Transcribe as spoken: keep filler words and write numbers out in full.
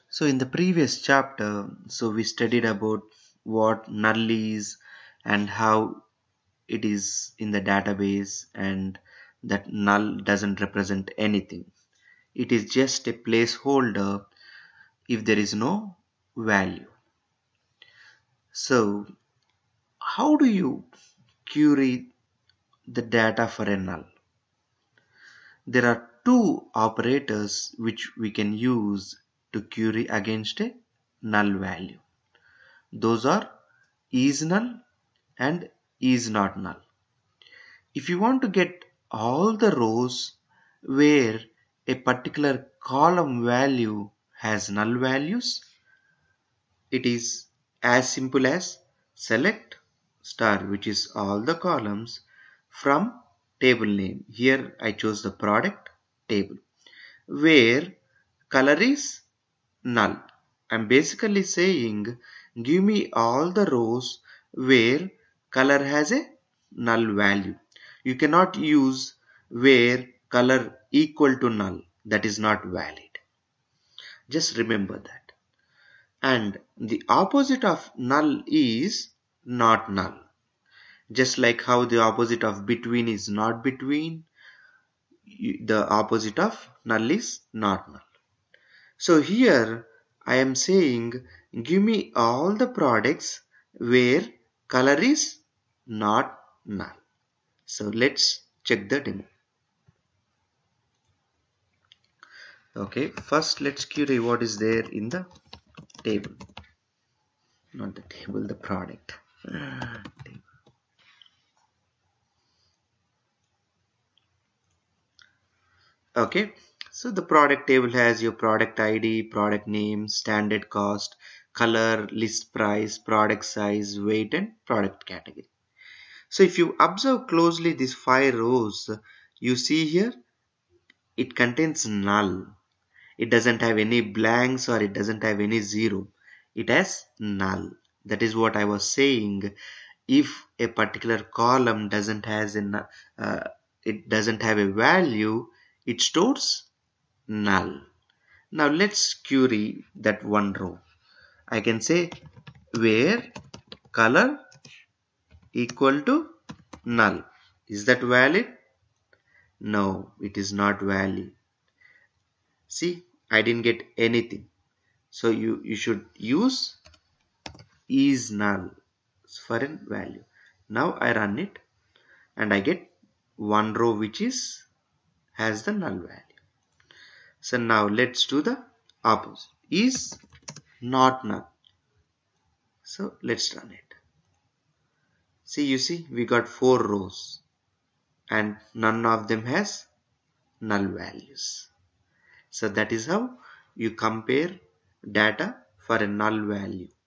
So in the previous chapter, so we studied about what null is and how it is in the database, and that null doesn't represent anything. It is just a placeholder if there is no value. So how do you query the data for a null? There are two operators which we can use to query against a null value. Those are is null and is not null. If you want to get all the rows where a particular column value has null values, it is as simple as select star, which is all the columns, from table name. Here I chose the product table where color is null. I'm basically saying give me all the rows where color has a null value. You cannot use where color equal to null. That is not valid. Just remember that. And the opposite of null is not null. Just like how the opposite of between is not between, the opposite of null is not null. So here I am saying give me all the products where color is not null. So let's check the demo. Okay, first let's query what is there in the table. Not the table, the product. Okay, so the product table has your product I D, product name, standard cost, color, list price, product size, weight, and product category. So if you observe closely these five rows, you see here it contains null. It doesn't have any blanks or it doesn't have any zero. It has null. That is what I was saying. If a particular column doesn't has an uh, it doesn't have a value, it stores null. Now let's query that one row. I can say where color equal to null. Is that valid? No, it is not valid. See, I didn't get anything. So you, you should use is null for a value. Now I run it and I get one row which is has the null value. So now let's do the opposite. Is not null. So let's run it. See, you see, we got four rows and none of them has null values. So that is how you compare data for a null value.